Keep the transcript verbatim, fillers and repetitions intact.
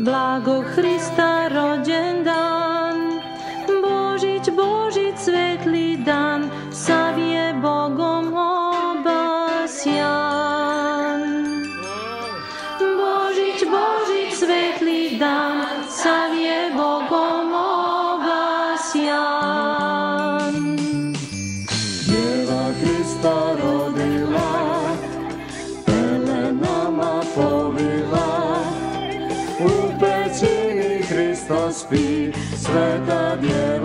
blago Hrista rođendan. Božić, Božić, svetli dan, sav je Bogom obasjan. Božić, Božić, svetli dan, sav je Bogom obasjan. Djeva Hrista rodila, pelenama povila, u pećini Hrista spi, sveta djeva.